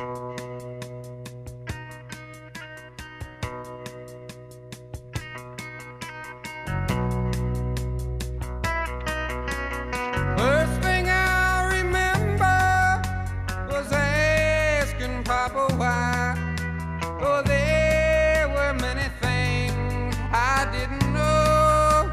First thing I remember was asking Papa why. Oh, there were many things I didn't know.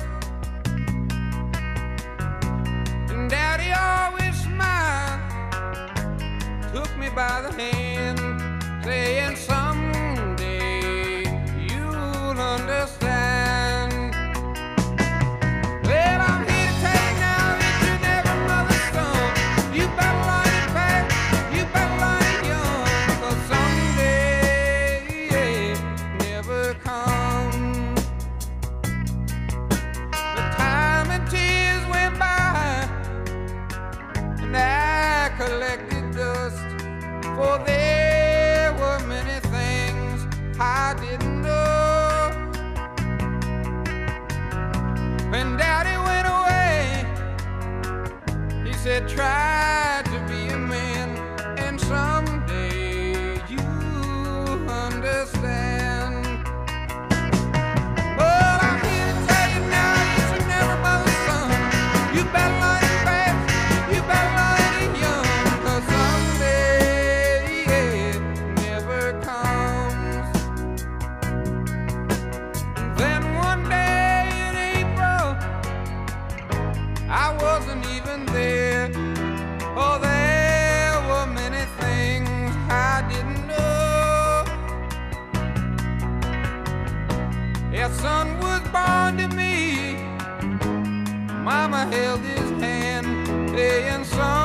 And Daddy always smiled, took me by the hand, saying someday you'll understand. Well, I'm here to tell you now that you're never mother's son. You better learn it fast, you better learn it young, 'cause someday never comes. The time and tears went by, and I collected dust, for there were many things I didn't know. When Daddy went away, he said, try to be a man, and someday you understand. But I'm here to tell you now, you should never mother's son. You better learn it fast, you better learn it young, 'cause someday never comes. And then one day in April, I wasn't even there. Oh, there were many things I didn't know. A son was born to me. Mama held his hand, saying, son,